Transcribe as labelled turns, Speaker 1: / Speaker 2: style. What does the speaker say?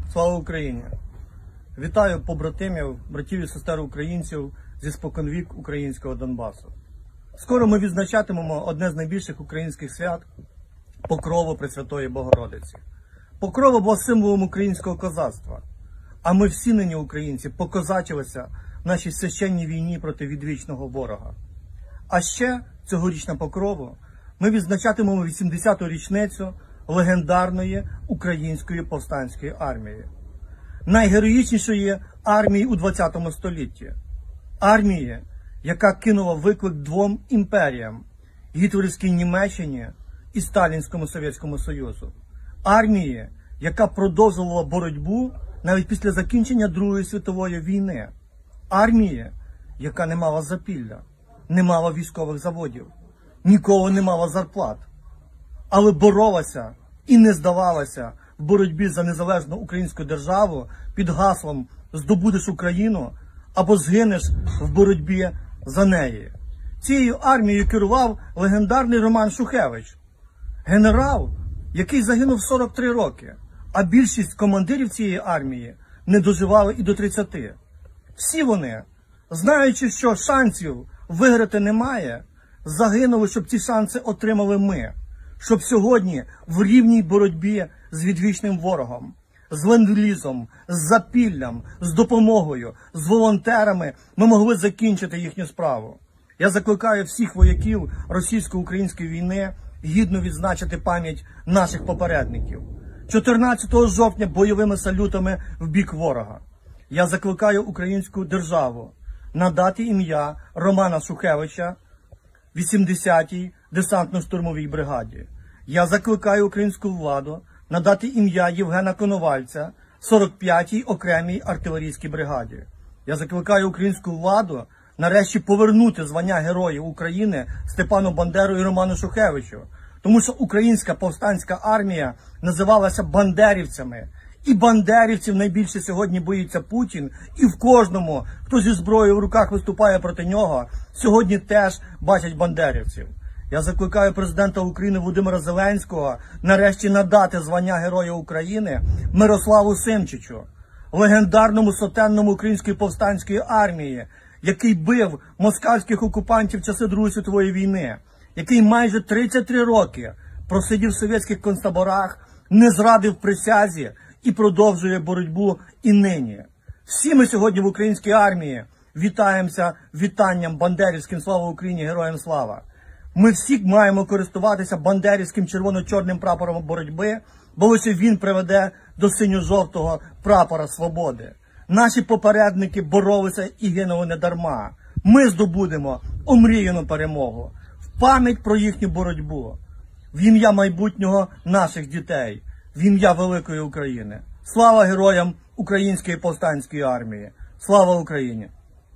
Speaker 1: Слава Україні! Вітаю побратимів, братів і сестер українців зі споконвік українського Донбасу. Скоро ми відзначатимемо одне з найбільших українських свят – Покрову Пресвятої Богородиці. Покрова була символом українського козацтва, а ми всі нині українці покозачилися в нашій священній війні проти відвічного ворога. А ще цьогорічна Покрова ми відзначатимемо 80-ту річницю легендарної української повстанської армії. Найгероїчнішої армії у ХХ столітті. Армії, яка кинула виклик двом імперіям – гітлерівській Німеччині і Сталінському Совєтському Союзу. Армії, яка продовжувала боротьбу навіть після закінчення Другої світової війни. Армії, яка не мала запілля, не мала військових заводів, ніколи не мала зарплат, але боролася і не здавалася в боротьбі за незалежну українську державу під гаслом «Здобудеш Україну» або «Згинеш в боротьбі за неї». Цією армією керував легендарний Роман Шухевич, генерал, який загинув в 43 роки, а більшість командирів цієї армії не доживали і до 30. Всі вони, знаючи, що шансів виграти немає, загинули, щоб ці шанси отримали ми, щоб сьогодні в рівній боротьбі з відвічним ворогом, з ленд-лізом, з запіллям, з допомогою, з волонтерами ми могли закінчити їхню справу. Я закликаю всіх вояків російсько-української війни гідно відзначити пам'ять наших попередників. 14 жовтня бойовими салютами в бік ворога. Я закликаю українську державу надати ім'я Романа Шухевича 80-й десантно-штурмовій бригаді. Я закликаю українську владу надати ім'я Євгена Коновальця 45-й окремій артилерійській бригаді. Я закликаю українську владу нарешті повернути звання Героїв України Степану Бандеру і Роману Шухевичу, тому що українська повстанська армія називалася бандерівцями. І бандерівців найбільше сьогодні боїться Путін, і в кожному, хто зі зброєю в руках виступає проти нього, сьогодні теж бачать бандерівців. Я закликаю президента України Володимира Зеленського нарешті надати звання Героя України Мирославу Симчичу, легендарному сотенному української повстанської армії, який бив москальських окупантів в часи Другої світової війни, який майже 33 роки просидів в совєтських концтаборах, не зрадив присязі і продовжує боротьбу і нині. Всі ми сьогодні в українській армії вітаємося вітанням бандерівським «Слава Україні! Героям слава!». Ми всі маємо користуватися бандерівським червоно-чорним прапором боротьби, бо лише він приведе до синьо-жовтого прапора свободи. Наші попередники боролися і гинули не дарма. Ми здобудемо омріяну перемогу в пам'ять про їхню боротьбу, в ім'я майбутнього наших дітей, в ім'я великої України. Слава героям Української повстанської армії! Слава Україні!